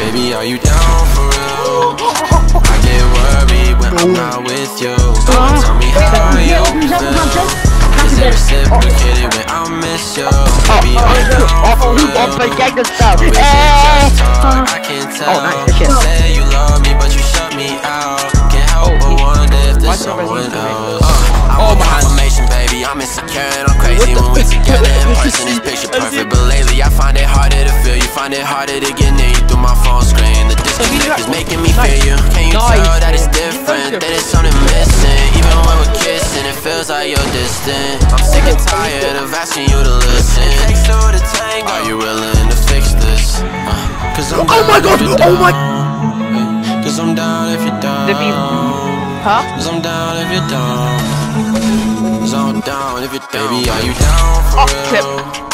Baby, are you down for real? I get worried when I'm not with you. Tell me how you feel. Is it reciprocated when I miss you? Baby, are you down for real? Or is it just talk? I can't tell. You say you love me, but you shut me out. Can't help but wonder if there's someone else. I'm a confirmation, baby. I'm insecure and I'm crazy when we together in person. It's picture perfect, but lately I find it harder to feel you. Find it harder to get near you through my phone screen. The disconnect is making me feel you. Can you tell that it's different? That it's something missing. Even when we're kissing, it feels like you're distant. I'm sick and tired of asking you to listen. Takes two to tango. Are you willing to fix this? Cause I'm down if you're down. Cause I'm down if you're down. Cause I'm down if you're down. Cause I'm down if you're down. Baby, are you down for real?